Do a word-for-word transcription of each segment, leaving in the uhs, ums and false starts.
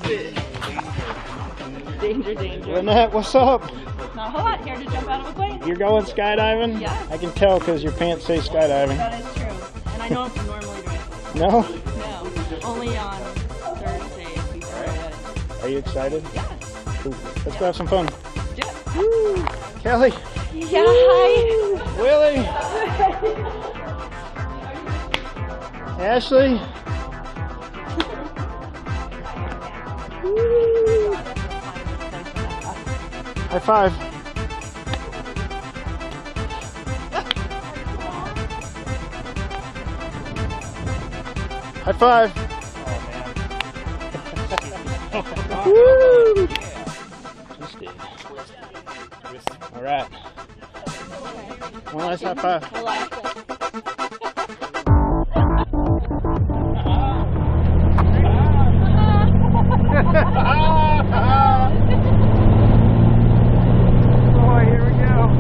Danger, danger. Lynette, what's up? Not a whole lot. Here to jump out of a plane. You're going skydiving? Yeah. I can tell because your pants say skydiving. That is true. And I don't normally do it. No? No. Only on Thursdays before I wedding. Are you excited? Yeah. Cool. Let's yeah. go have some fun. Do it. Woo. Kelly. Yeah, hi. Willie. Ashley. Woo. High five. High five. Woo. Just did. All right. One last high five. Boy, here we go.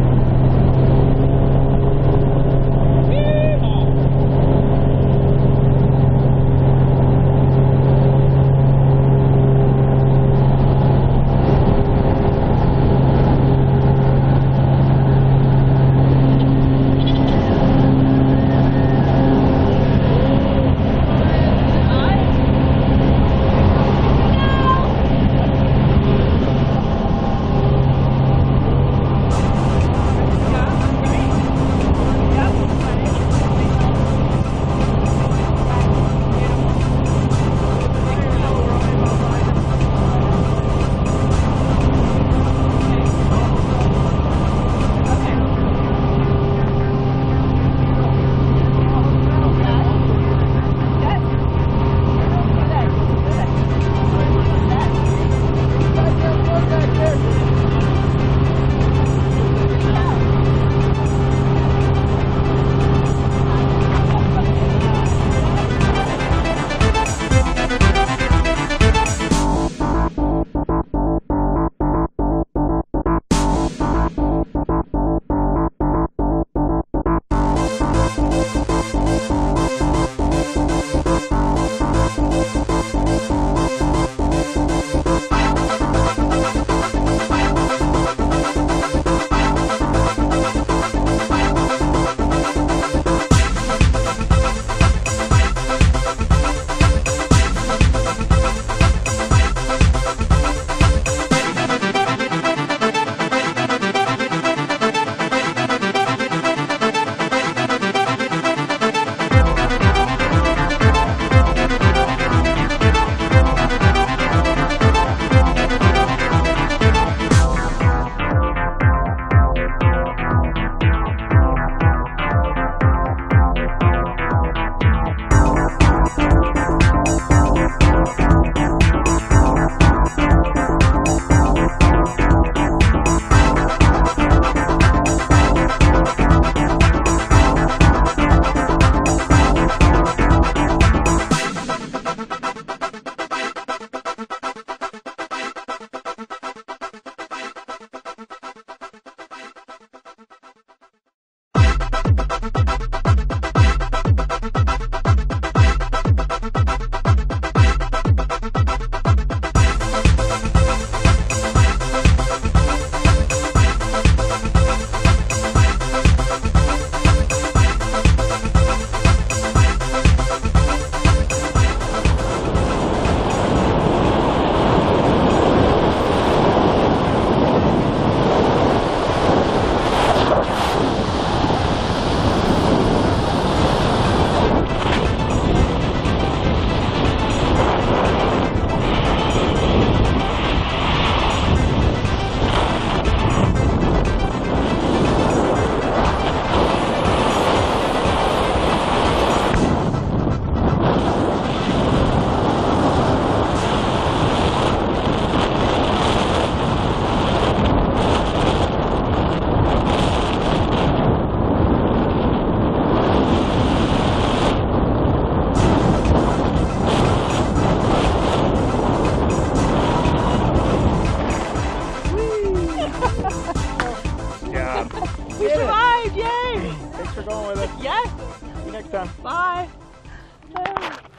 We survived! Yay! Thanks for going with us. Yes! See you next time. Bye!